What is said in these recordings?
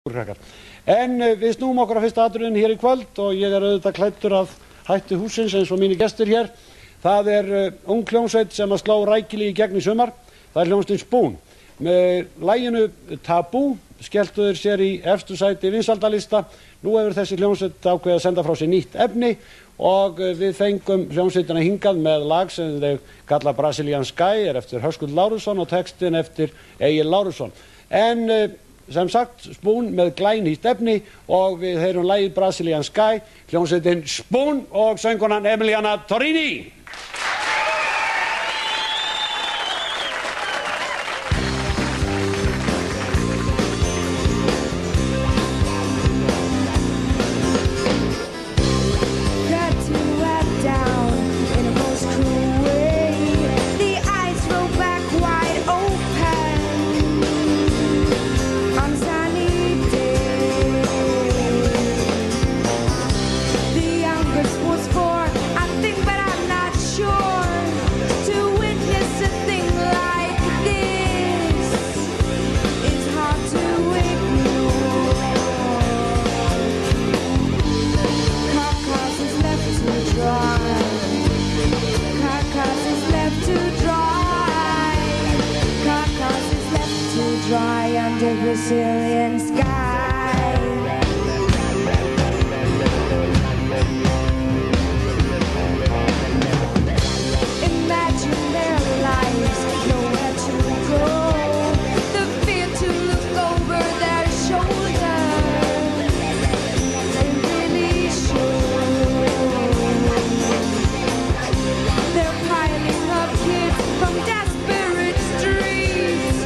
En við snúum okkur á fyrsta atriðinu hér í kvöld og ég auðvitað klæddur af hætti hússins eins og mínir gestir hér. Það ung hljómsveit sem að slá rækilega í gegn í sumar. Það hljómsveitin Spoon. Með laginu Tabú skelltu þeir sér í efstu sæti vinsældalista. Nú hefur þessi hljómsveit ákveðið að senda frá sér nýtt efni og við fengum hljómsveitina hingað með lag sem þau kalla Brazilian Sky, eftir Höskuld Lárusson og textin eftir Egil Lárusson. En sem sagt, Spoon með glænýtt efni og við heyrum lagið Brazilian Sky, hljómsveitin Spoon og söngkonan Emiliana Torrini. Dry under Brazilian sky. Imagine their lives, nowhere to go. The fear to look over their shoulder. They really should. They're piling up kids from desperate streets.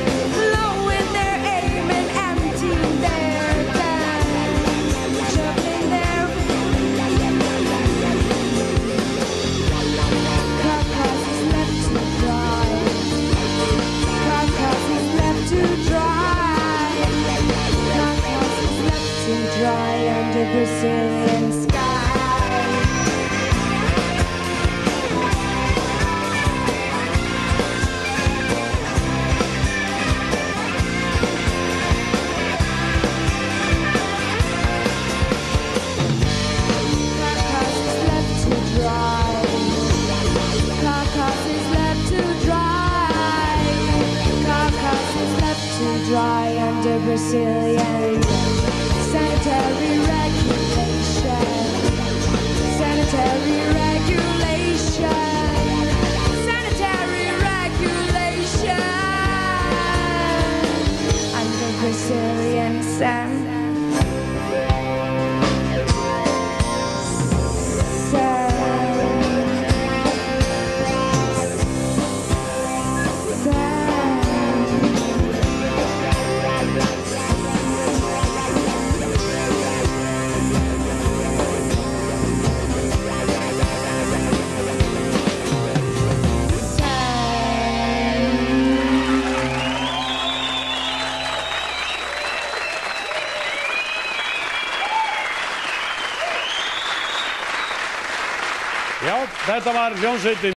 Dry under Brazilian sky. Carcass is left to dry. Carcass is left to dry. Carcass is left to dry under Brazilian sanitary regulation, sanitary regulation, sanitary regulation, under Brazilian sand. Já, þetta var hljómsveitin